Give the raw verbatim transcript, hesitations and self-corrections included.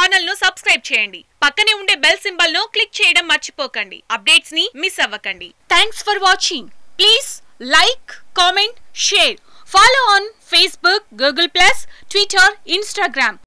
Channel ను subscribe చేయండి. పక్కనే ఉండే బెల్ సింబల్ ను క్లిక్ చేయడం మర్చిపోకండి. అప్డేట్స్ ని మిస్ అవ్వకండి. Thanks for watching. Please like, comment, share. Follow on Facebook, Google plus, Twitter, Instagram.